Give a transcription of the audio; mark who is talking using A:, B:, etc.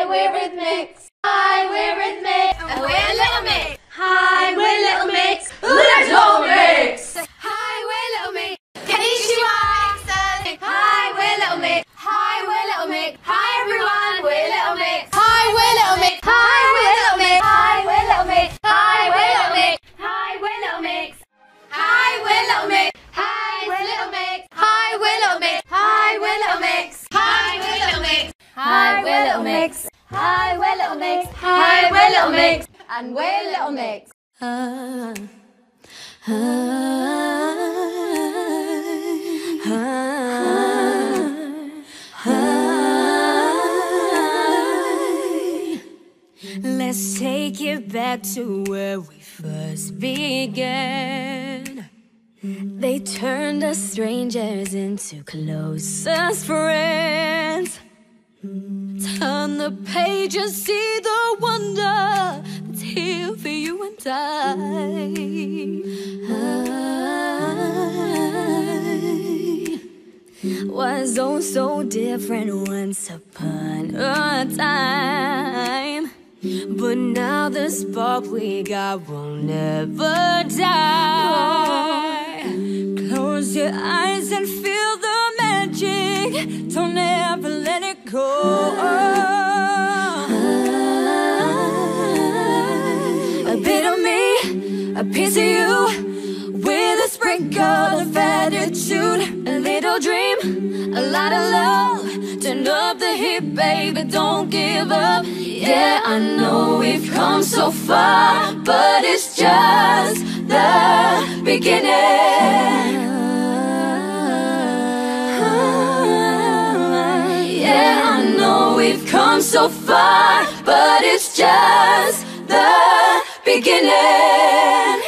A: we're Rhythmix. Hi, we're Rhythmix. And we're Little Mix. Hi, we're Little Mix. Little Mix. Hi, we're Little Mix. Konnichiwa. Hi, we're Little Mix. Hi, we're Little Mix. Hi, everyone. We're Little Mix. Hi, we're Little Mix. Hi, we're Little Mix. Hi, we're Little Mix. Hi, we're Little Mix. Hi, we're Little Mix. Hi, we're Little Mix. Hi, we're Little Mix. Hi, we're Little Mix. Hi, we're Little Mix. Hi, we're Little Mix. Hi, we're Little Mix. Hi, we're Little Mix. Hi, we're Little Mix. And we're Little Mix.
B: Let's take it back to where we first began. They turned us strangers into closest friends. Turn the page and see the wonder that's here for you and I. Was oh so different once upon a time. But now the spark we got will never die. Close your eyes and feel the magic. Don't ever let it go. A bit of me, a piece of you, with a sprinkle of attitude. A little dream, a lot of love. Turn up the heat, baby, don't give up. Yeah, I know we've come so far, but it's just the beginning. Yeah, I know we've come so far, but it's just the beginning.